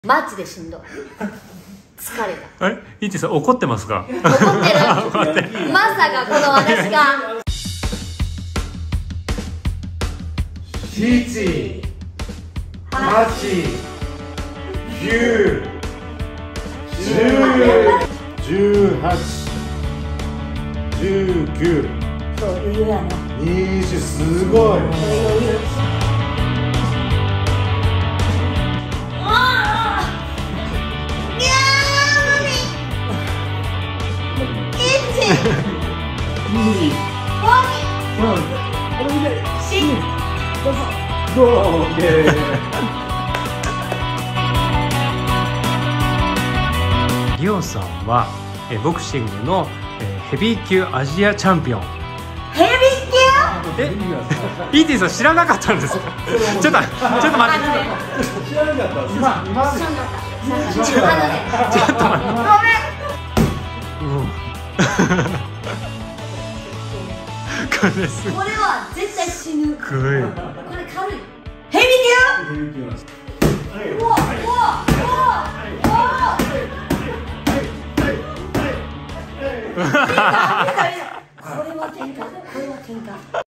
マジでしんどい。疲れた。 あれ、イーティさん怒ってますか？ 怒ってる。まさかこの私が。 7、8、9、10、18、19、 そう余裕やね。 20、すごい。 余裕。 リオさんはボクシングのヘビー級アジアチャンピオン。 ヘビー級？ イーティさん知らなかったんですか？ちょっと待って。 知らなかった。今ちょっと待って。 ごめん。 これすごい。 これは絶対死ぬ。これ軽い。ヘビー級？うわうわうわうわ。これは喧嘩。これは喧嘩。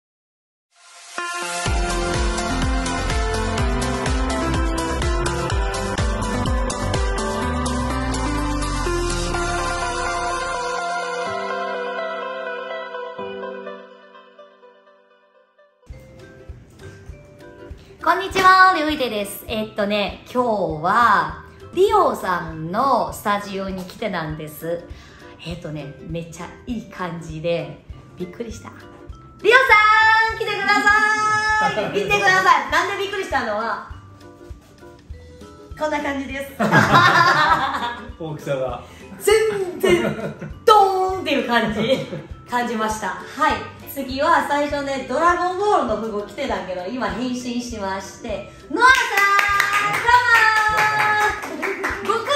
こんにちは、りょういてです。今日はリオさんのスタジオに来てたんです。めっちゃいい感じでびっくりした。リオさん来てください。見てください。なんでびっくりしたのはこんな感じです。 大きさが全然ドーンっていう感じました。はい。次は最初ね、ドラゴンボールの服を着てたけど、今変身しまして、ノアさん、カモン、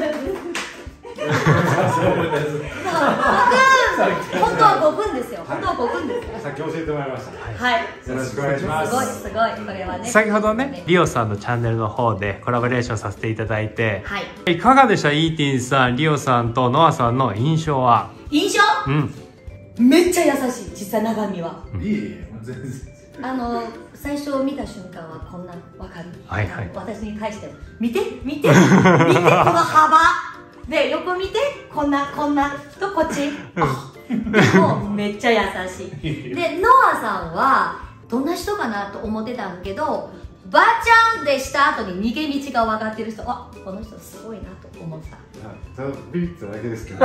本当は5分ですよ。本当は5分ですよ。 さっき教えてもらいました。 はい。 よろしくお願いします。 すごい、これはね。 先ほどね、リオさんのチャンネルの方でコラボレーションさせていただいて、 はい。 いかがでした？イーティンさん、リオさんとノアさんの印象は？ 印象？ うん。 めっちゃ優しい、実際中身は。 いい、全然。 最初見た瞬間はこんなわかる。 はいはい。 私に対しても見てこの幅で、横見てこんなとこっち。でもめっちゃ優しい。でノアさんはどんな人かなと思ってたんだけど、バーちゃんでした後に逃げ道が分かってる人、あ、この人すごいなと思った。 ただビビっただけですけど。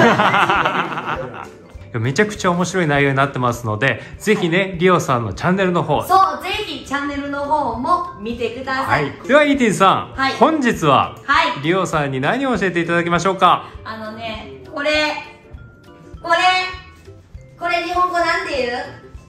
めちゃくちゃ面白い内容になってますので、ぜひね、リオさんのチャンネルの方、 そう、ぜひチャンネルの方も見てください。 ではイーティンさん、 はい、 本日は、 はい、 リオさんに何を教えていただきましょうか？ これ日本語なんて言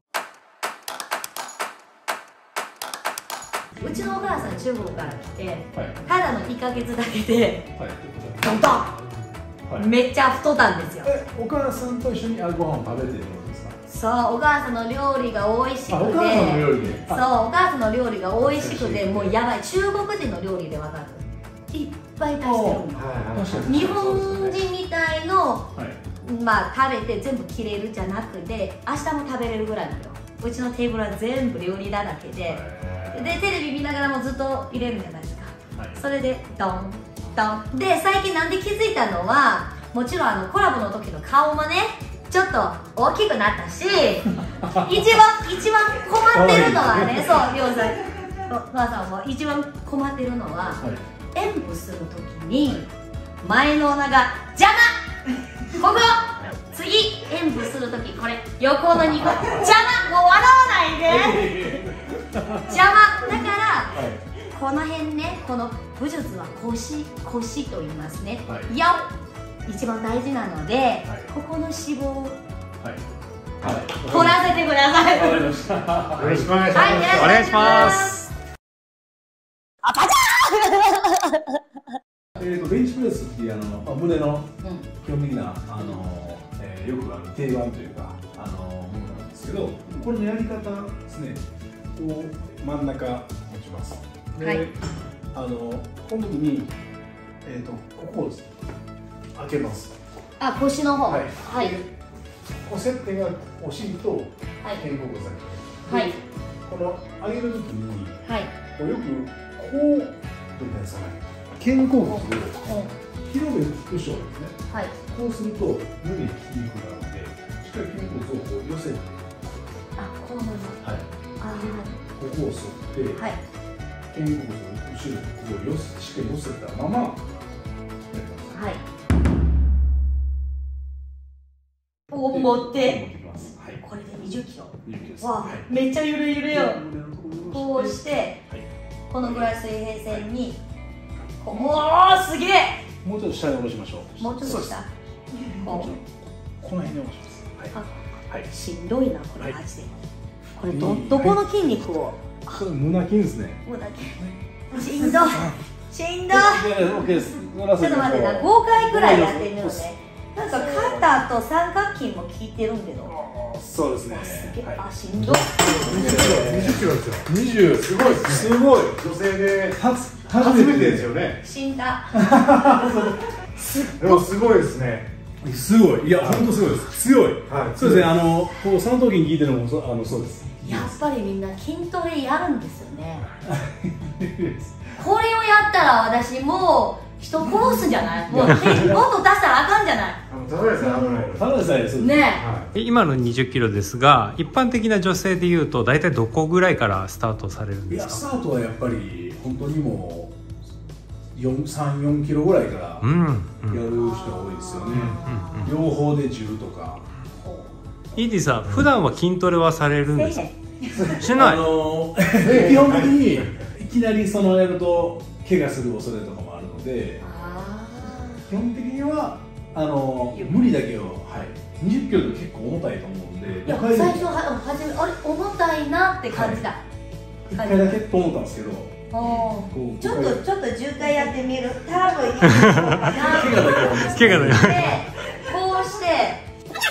う？うちのお母さん中国から来て、ただの1ヶ月だけで、ドンドン、めっちゃ太ったんですよ。 お母さんと一緒にご飯を食べてるんですか？ そう、お母さんの料理が美味しくて、 お母さんの料理で、 そう、お母さんの料理が美味しくて、もうやばい、中国人の料理でわかる。いっぱい足してるの。日本人みたいの、まあ食べて全部切れるじゃなくて、明日も食べれるぐらいのよ。うちのテーブルは全部料理だらけで、テレビ見ながらもずっと入れるんじゃないですか。それでドンドンで、最近なんで気づいたのは、もちろんコラボの時の顔もね、ちょっと大きくなったし、一番困ってるのはね、そう、りょうさん、お母さんも一番困ってるのは、演舞する時に前の穴が邪魔。ここ次演舞する時、これ横の2個邪魔。もう笑わないで。邪魔だから、この辺ね、この武術は腰と言いますね。矢一番大事なので、ここの脂肪を取らせてください。 よろしくお願いします。 お願いします。 あ、パチベンチプレスっていう胸の基本的なよく定番というかものなんですけど、これのやり方ですね。こう真ん中持ちます。で、 この時にここを開けます。 あ、腰の方。 はい。 はい。 こう接点がお尻と肩甲骨だけ。はい。この上げる時に、はい。こうよくこうどうですかね。肩甲骨を広める後ろですね。はい。こうすると胸に筋肉があるので、しっかり肩甲骨をこう寄せて。 あ、こうなの。はい。ああ。 ここを沿って。はい。肩甲骨を後ろにこうしっかり寄せたままやります。はい。こう持って、これで20キロ。わあ、めっちゃゆるゆるよ。こうして、このぐらい水平線に。おお、すげえ。もうちょっと下に下ろしましょう。もうちょっと下。この辺に下ろします。はい。しんどいな、これマジで。これどこの筋肉を。これ胸筋ですね。胸筋。しんどい。しんどい。ちょっと待ってな、5回くらいやってみるのね。なんか肩と三角筋も効いてるんけど。そうですね。あ、しんどい。20キロですよ。20、すごいですね。すごい。女性で初めてですよね。死んだ。でもすごいですね。すごい。いや、本当すごいです。強い。そうですね。こう三頭筋聞いてるのもそうです。やっぱりみんな筋トレやるんですよね。これをやったら私もう人殺すんじゃない？もうもっと出したらあかんじゃない？ただでさえ危ない。ただでさえそうね。 今の20キロですが、一般的な女性でいうと大体どこぐらいからスタートされるんですか？いや、スタートはやっぱり本当にもう3、4キロぐらいからやる人が多いですよね。両方で10とか。 イーディさん、普段は筋トレはされるんですか？しない。 基本的にいきなりやると怪我する恐れとかもあるので、基本的には無理だけど、20キロって結構重たいと思うんで、いや最初初めあれ重たいなって感じだ。1回だけと思ったんですけど、ちょっと10回やってみる。多分いいかな。 怪我だよ。 こうして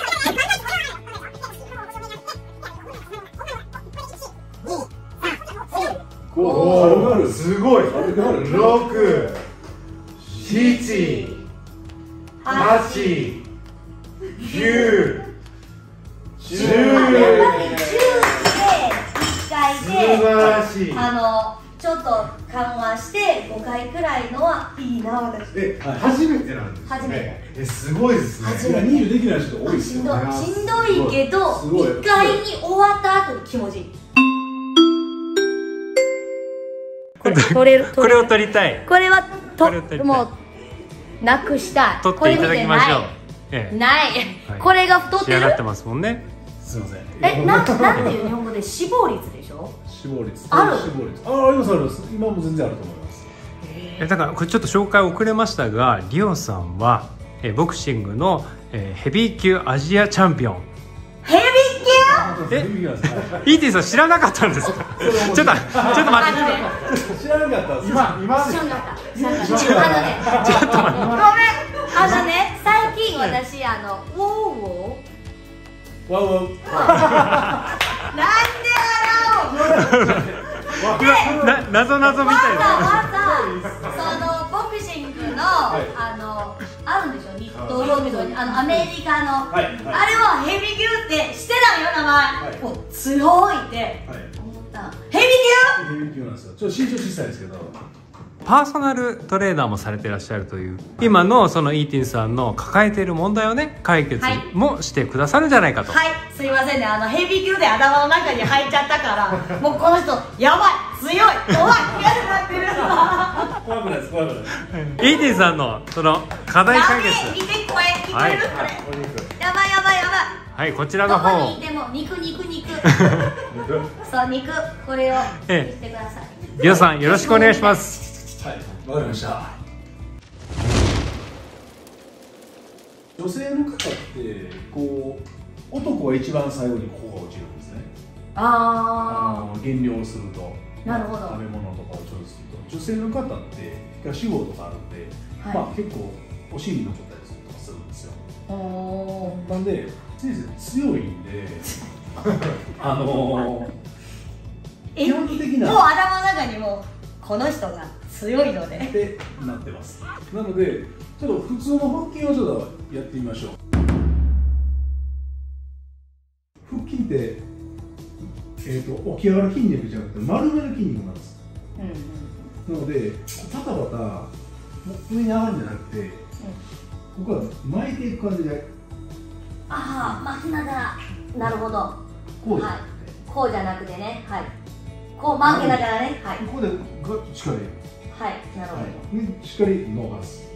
すごい。6、7、8、9、10。やっぱり10で1回でちょっと緩和して5回くらいのはいいな私。 初めてなんですね。初めて。すごいですね。 20できない人多いですよ。 しんどいけど1回に終わった後気持ちいい。 これを取りたい。 これはもうなくしたい。 取っていただきましょう。ない。これが太ってる。 仕上がってますもんね。 すみません。 なんていう日本語で死亡率でしょ？ 死亡率。ある。ありますあります。今も全然あると思います。 だからこれちょっと紹介遅れましたが、リオさんはボクシングのヘビー級アジアチャンピオン。 ヘビー級？ イーティさん知らなかったんですか？ちょっと待って。 知らなかった。今知らなかった。ちょっと待って。ごめん。最近私ウォーなんで謎みたいな。 わざボクシングのあるんでしょ、日東ロミドにアメリカのあれをヘビー級ってしてたよ、名前。強いって思った。ヘビー級なんですよ。ちょっと身長小さいですけど。 パーソナルトレーナーもされていらっしゃるという、今のそのイーティンさんの抱えている問題をね、解決もしてくださるんじゃないかと。 はい、すいませんね、ヘビー級で頭の中に入っちゃったからもうこの人やばい、強い、怖い、嫌になってる。 怖くないです、怖くないです。 イーティンさんのその課題解決、 見て声聞こえる、これやばい。 はい、こちらの方、 どこにいても肉そう、肉、これを見せてください。 リオさん、よろしくお願いします。 はい、わかりました。女性の方って男は一番最後にここが落ちるんですね。減量をすると、 なるほど、 食べ物とかを調理すると、女性の方って皮下脂肪とかあるんで、結構お尻に残ったりするんですよ。なんで先生強いんで基本的なもう頭の中にもこの人が強いのねってなってます。なのでちょっと普通の腹筋をちょっとやってみましょう。腹筋って起き上がる筋肉じゃなくて丸める筋肉なんです。なのでパタパタ上に上がるんじゃなくて、ここは巻いていく感じで。 ああ、巻きながら。なるほど。 こうじゃなくて、 こうじゃなくてね、はい。こう巻きながらね、はい。 ここでガッと力入れる。 はい、なるほど。 でしっかり伸ばす。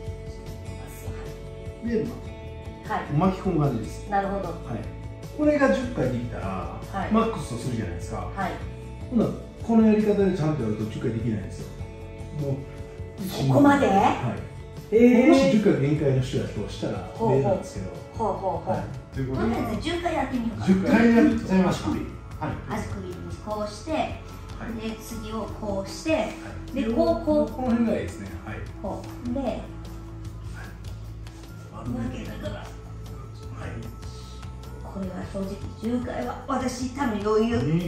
で、巻き込む感じです。 なるほど。 はい。これが10回できたら、マックスとするじゃないですか。はい。ほな、このやり方でちゃんとやると10回できないんですよ。もうここまで？はい。 もし10回限界の人やとしたら例なんですけど。 ほうほうほう。とりあえず10回やってみようか。 10回やっちゃいましょう。 足首にこうして、で次をこうして、でこの辺がいいですね。はい。 こうで分けながら。はい。これは正直10回は私多分余裕。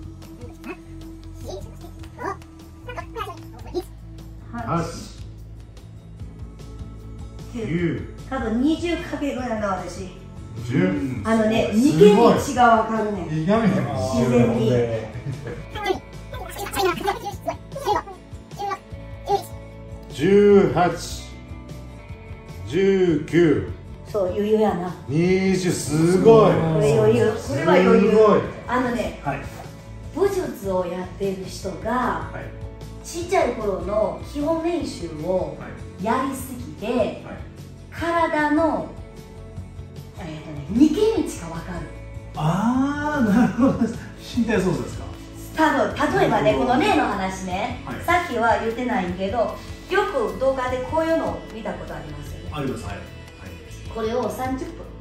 多分20かけぐらいな私。逃げ道が分かるね。自然に。 18、19。 そう余裕やな。 20すごい。 これ余裕。これは余裕。武術をやっている人がちっちゃい頃の基本練習をやりすぎて体の逃げ道が分かる。 ああ、なるほど。身体操作ですか。 多分例えばね、この例の話ね、さっきは言ってないけど、よく動画でこういうのを見たことありますよね。 あります。はい。 これを30分。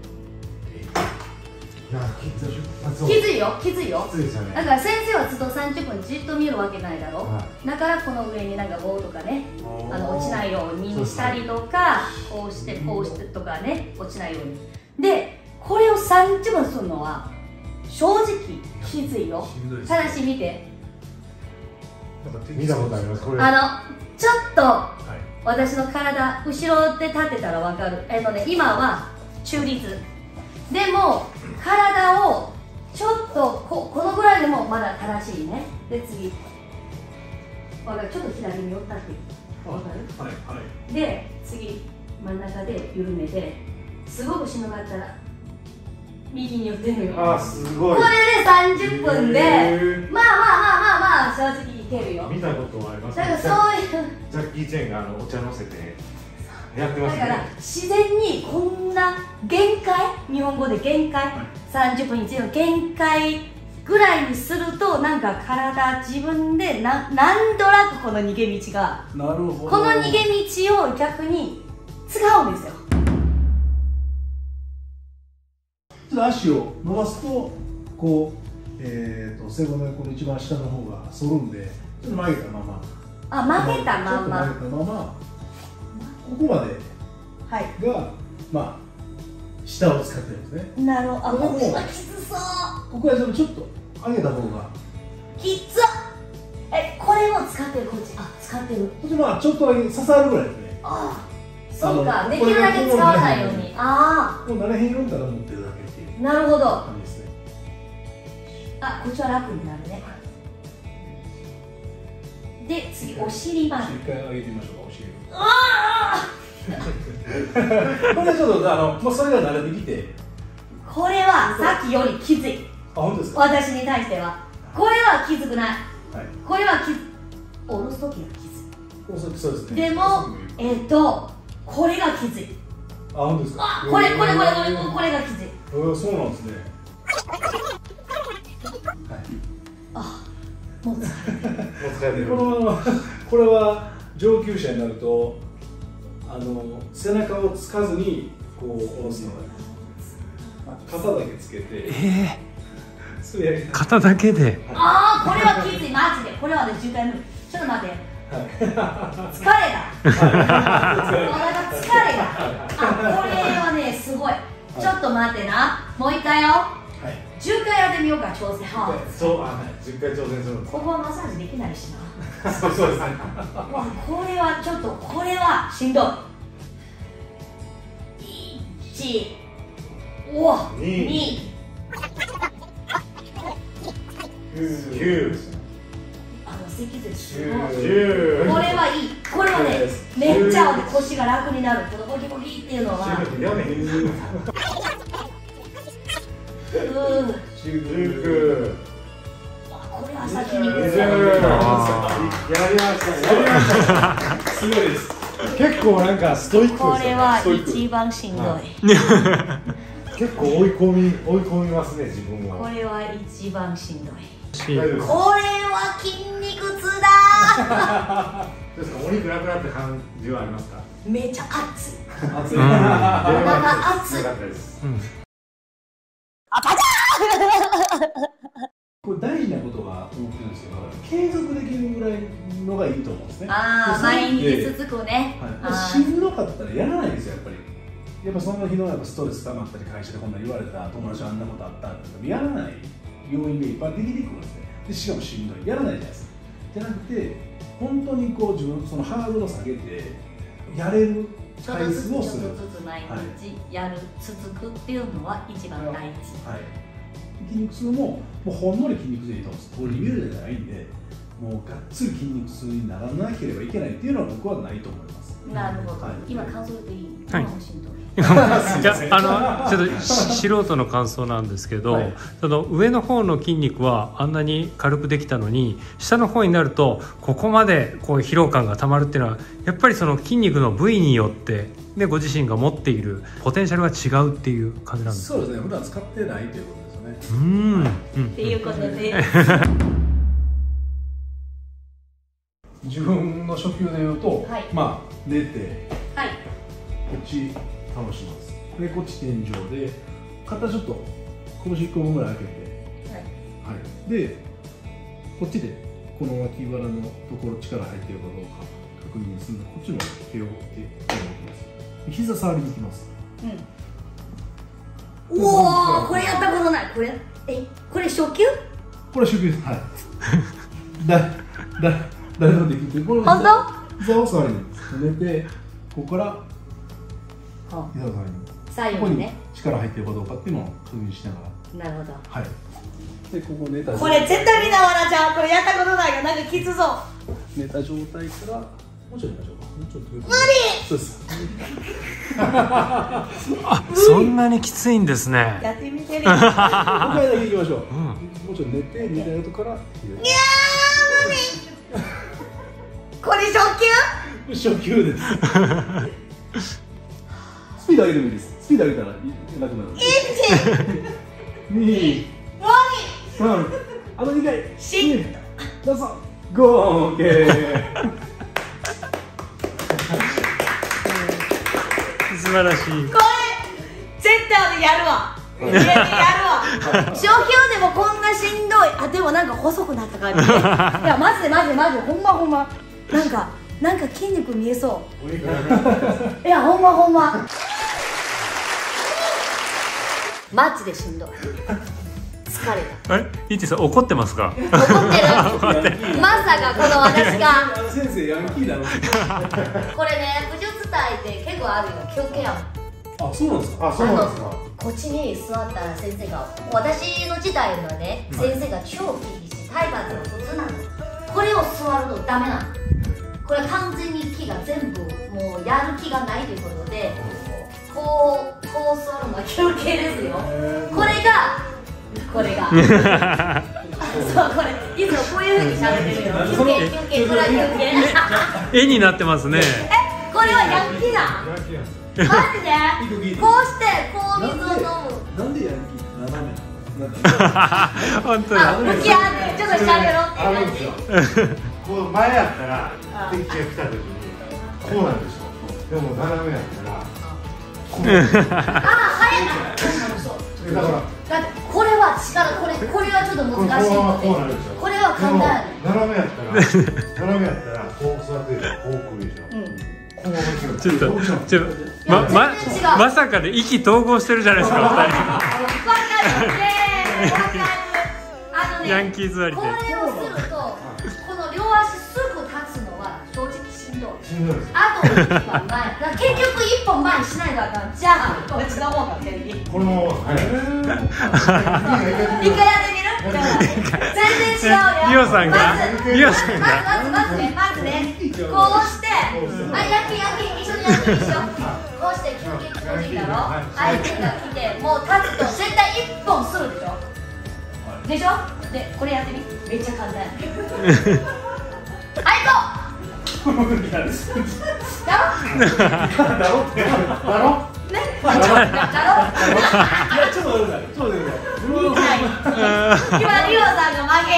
きついよ。 だから先生はずっと30分じっと見るわけないだろ。だからこの上になんか棒とかね、落ちないようにしたりとか、こうしてとかね、落ちないように。で、これを30分するのは正直きついよ。ただし見て。 見たことあります。これ。 ちょっと私の体後ろで立てたらわかる。今は中立。でも体をちょっとこのぐらいでもまだ正しいね。で次、ちょっと左に寄ったってわかる？で次真ん中で緩めて、すごくしんどかったら右に寄ってんのよ。 あ、すごい。 これで30分でまあ正直いけるよ。 見たことあります。 だからそういうジャッキー・チェンがお茶乗せてやってますね。 だから自然にこんな限界、日本語で限界、30分1の限界ぐらいにすると、なんか体自分でなんとなくこの逃げ道が、この逃げ道を逆に使うんですよ。 ちょっと足を伸ばすとこう背骨のこの一番下の方が反るんで、ちょっと曲げたまま。 曲げたまま。 ここまでが、下を使ってるんですね。 なるほど。ここはきつそう。 ここはちょっと上げた方がきつっ。これも使ってる、こっち。使ってる。 ちょっとだけ刺さるぐらいですね。 そうか、できるだけ使わないように。 もう慣れへんようになら持ってるだけっていう。 なるほど。 感じですね。こっちは楽になるね。で、次、お尻まで。 一回上げてみましょうか、お尻。これちょっともうそれが慣れてきて、 これはさっきよりきつい。 本当ですか？ 私に対してはこれはきつくない。これは下ろす時がきつい。 そうですね。でもこれがきつい。 本当ですか？ これがきつい。 そうなんですね。 もう疲れてる。 これは上級者になると背中をつかずにこう下ろすのが肩だけつけて、 肩だけで。 これはきつい、マジで。これはね、10回無理。ちょっと待って。疲れた。これはね、すごい。ちょっと待ってな。もう一回よ。10回やってみようか、挑戦。 そう、10回挑戦するんです。 ここはマッサージできないしな。 そうですね。 これはちょっと、これはしんどい。1、2、 9、 脊髄すごい。これはいい。これはね、めっちゃ腰が楽になる。このボキボキっていうのは。 19。 これは先に。 やりました。すごいです。結構なんかストイックですよね。 これは一番しんどい。 結構追い込みますね、自分は。 これは一番しんどい。 これは筋肉痛だ。 ですか、お肉なくなった感じはありますか？ めちゃ熱い。 熱い。 熱い。 これ大事なことが思ってるんですけど、継続できるぐらいのがいいと思うんですね。 毎日続くね。 しんどかったらやらないんですよ、やっぱり。やっぱその日のストレス溜まったり、会社でこんな言われた、友達あんなことあったってやらない要因がいっぱいできてくるんですね。でしかもしんどい、やらないじゃないですか。じゃなくて、本当にこう自分そのハードルを下げてやれる回数をする。 ちょっとずつ毎日やる、続くっていうのは一番大事。 筋肉痛もうほんのり筋肉痛でいいと思うんです。これリビルじゃないんで、もうがっつり筋肉痛にならなければいけないっていうのは僕はないと思います。 なるほど。今感想でいい？ はい。ちょっと素人の感想なんですけど、その上の方の筋肉はあんなに軽くできたのに、下の方になるとここまでこう疲労感がたまるっていうのは、やっぱりその筋肉の部位によってでご自身が持っているポテンシャルが違うっていう感じなんですか？ そうですね。普段使ってないということですよね。 っていうことで。 自分の初級で言うと、まあ寝て、こっち倒します。でこっち天井で肩ちょっと拳1個分ぐらい開けて、でこっちでこの脇腹のところ力入ってるかどうか確認するので、こっちの手を置きます。膝触りに行きます。 おお、これやったことない。これ初級？ これ初級です。はい。誰でもできる。 本当？ 膝を触りに寝て、ここから膝を触りに。 左右にね。 力入ってるかどうかっていうのを確認しながら。なるほど。 はい。でここ寝た。 これ絶対みんな笑っちゃう。これやったことないからなんかきつそう。 寝た状態からもうちょっと寝ましょうか。もうちょっと。無理。そうです。 あ、そんなにきついんですね。 やってみてる。 もう一回だけ行きましょう。もうちょっと寝て寝た後から。いや無理。これ初級？初級です。スピード上げてもいいです。スピード上げたら楽なる。1、2、3、あと2回。4、どうぞ。5、OK。 素晴らしい。これ絶対やるわ。やるわ。初級でもこんなしんどい。あ、でもなんか細くなった感じ。いやマジでほんま。なんか筋肉見えそう。いやほんま。マジでしんどい。疲れた。 あれ、イチさん怒ってますか？ 怒ってる。まさかこの私が。 先生ヤンキーだろ。 これね、武術体って結構あるよ。気をつけよう。 あ、そうなんですか。 こっちに座ったら先生が、私の時代のね、先生が超厳しい。体罰の普通なの。これを座るとダメなの。これ完全に気が全部もうやる気がないということで、こう座るのは休憩ですよ。これがそう、これいつもこういうふうにしゃべってるよ。休憩、これは休憩。 絵になってますね。 これはヤンキーだ。マジでこうしてこう水を飲む。 なんでヤンキー斜め本当だ。 向き合ってちょっとしゃべろうって感じ。 こう前やったら敵が来た時にこうなんでしょ。でも斜めやったらこう。 早いな。だってこれは力、これはちょっと難しいので、これは簡単。 斜めやったらこう座ってるからこう来るでしょ。 ちょっとまさかで意気投合してるじゃないですか。 ヤンキー座りで。これをするとこの両足すぐあと1本前。結局1本前にしないとあかん。じゃあこっちの方が便利。 この一回やってみる？全然違うよ。 リオさんがまずね、こうして、焼き一緒に焼きにしよう。こうして休憩気持ちいいだろ。相手が来て、もう立つと絶対1本するでしょ。でしょ？で、これやってみ。めっちゃ簡単。はい、行こう。だろね。ちょっと今リオさんが負け。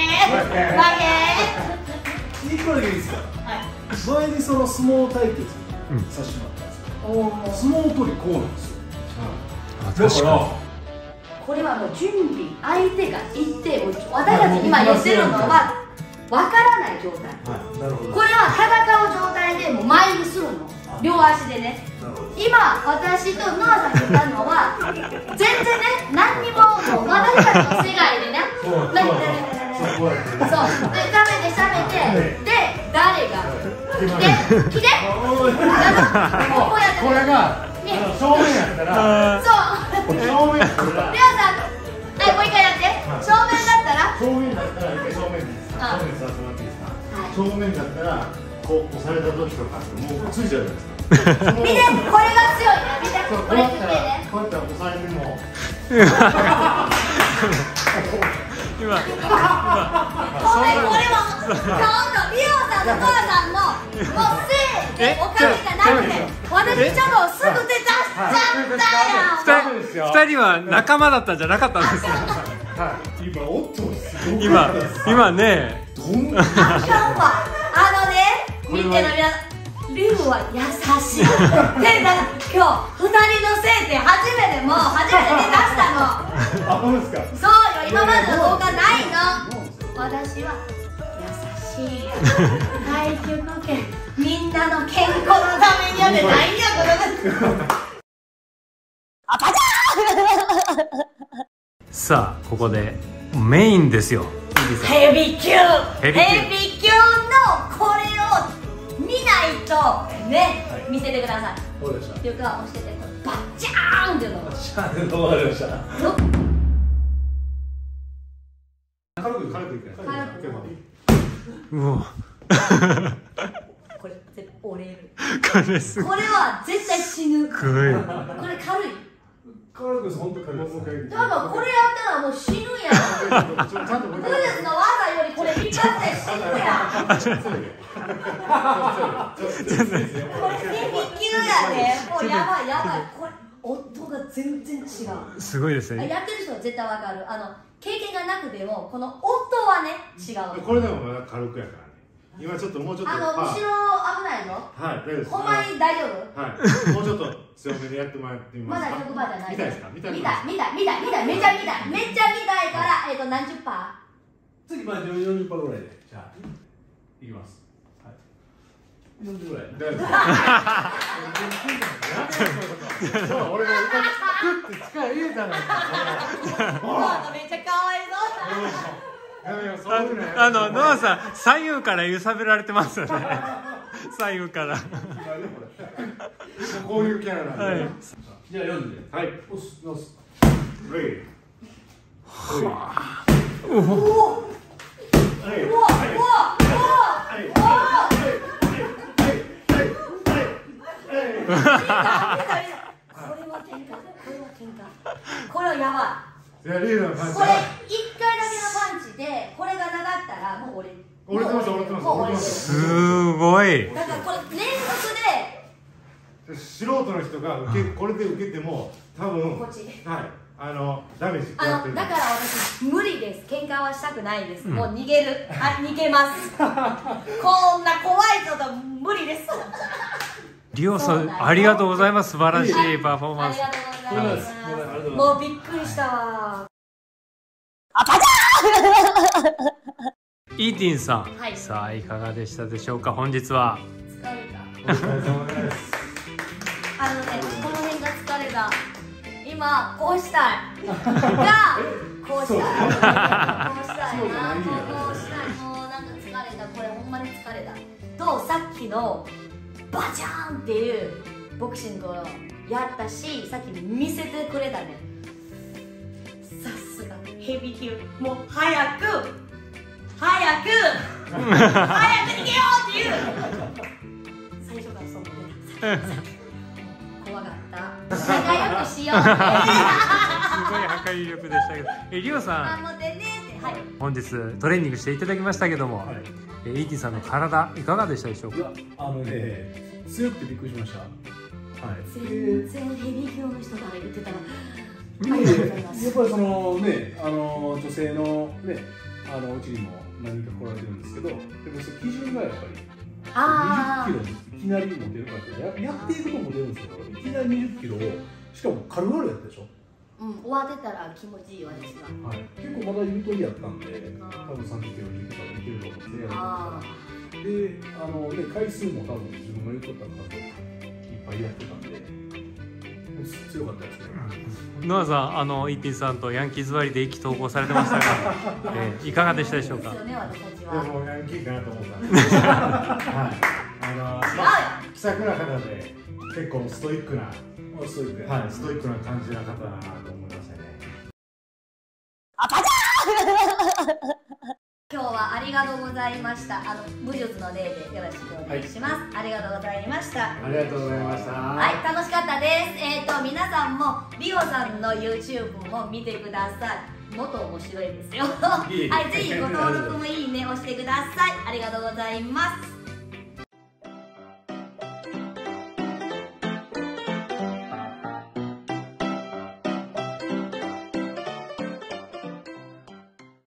1個だけいいですか。前にその相撲対決させてもらったんですけど、相撲取りこうなんですよ。だからこれはもう準備、相手が行って、私たち今言ってるのはわからない状態。これは戦う状態でもう前にするの、両足でね。今私とノアさんが言ったのは全然ね、何にも私たちの世界でね、そうで食べてで誰が来てこうやってこれが正面やったら、 そうレオさん、はい、もう一回やって。正面だったら一回正面です。正面座ってもらっていいですか。正面だったらこう押された時とかもうついちゃうじゃないですか。 見て、これが強いね。見て、これ見てね。 こうやって押さえても今これもちょっとリオさんとノアさんのもうせいおかげじゃなくて、私ちょっとすぐ出しちゃったやん。 2人は仲間だったんじゃなかったんですよ。今ね、 あのね、見ての皆さん、リュウは優しい。で、今日2人のせいで初めて出したの。 あ、そうですか。 そうよ、今までの動画ないの。私は優しい。太極拳、みんなの健康のためにやでないんやこれ。あ、パチャー。 さあ、ここでメインですよ。 ヘビキューのこれを見ないとね、見せてください。 どうでした？ 床を押してて、バッチャーンっていうの。 わかりました。軽くいく。 うわ。 これ絶対折れる。 これは絶対死ぬ。これ軽い。 軽くです、本当軽いです。 だからこれやったらもう死ぬやん。クルスの技よりこれ引っ張って死ぬやん。これヘビキューやで。もうやばい。これ音が全然違う。 すごいですね。 やってる人は絶対わかる。経験がなくてもこの音はね違う。 これでもまだ軽くやからね。今ちょっともうちょっと後ろ危ないぞ。 はい、大丈夫です。 ほんまに大丈夫？ はい。もうちょっと強めでやってもらってみますか。 まだ100%じゃない。 見たいですか？見たい。 めっちゃ見たいから何十パ次40%ぐらいで、じゃあいきます。はい。40ぐらい。 そう、俺がグッて力入れたの。 ー。めっちゃ可愛いぞ。 ノアさん、左右から揺さぶられてますよね。左右から。 こういうキャラなんで。 じゃあ40で。 はい。 押す。 レイ。 これはやばい。これ1回だけのパンチでこれがなかったらもう折れてます。 すごい。 だからこれ連続で素人の人がこれで受けても多分こっち、 はい、ダメージ食らってる。 だから私無理です。喧嘩はしたくないです。もう逃げる。逃げます。こんな怖い人と無理です。 リオさん、ありがとうございます。素晴らしいパフォーマンス。 ありがとうございます。もうびっくりしたわ。 イーティンさん、 はい、 さあいかがでしたでしょうか。本日は疲れた。この辺が疲れた。今こうしたいがこうしたい。こうしたいな。もうなんか疲れた。これほんまに疲れた。とさっきのバチャーンっていうボクシングをやったし、さっき見せてくれたね。さすがヘビー級、もう早く早く逃げようっていう最初からそう思ってた。怖かった。仲良くしようね。 すごい破壊力でしたけど、リオさん、 守ってねって、はい、 本日トレーニングしていただきましたけども、イーティさんの体いかがでしたでしょうか？ いや、強くてびっくりしました。 全然ヘビー級の人から言ってたら。 やっぱりそのね、女性のね、うちにも何人か来られてるんですけど、でもその基準がやっぱり20キロいきなり持てるかってやっていくと持てるんですけど、いきなり20キロをしかも軽々やったでしょ。 うん、終わってたら気持ちいいわですが、 結構まだゆとりやったんで、多分30キロ切ってたらいけると思ってで、回数も多分自分が言うとった数いっぱいやってたんで強かったですね。 ノアさん、イーティさんとヤンキーズ割りで意気投合されてましたが、いかがでしたでしょうか？ でもヤンキーかなと思ったんですけど、気さくな方で結構ストイックな感じな方だなと思いましたね。 今日はありがとうございました。武術の例でよろしくお願いします。ありがとうございました。 ありがとうございました。 はい、楽しかったです。皆さんもリオさんの YouTube も見てください。もっと面白いですよ。はい、ぜひご登録もいいね押してください。ありがとうございます。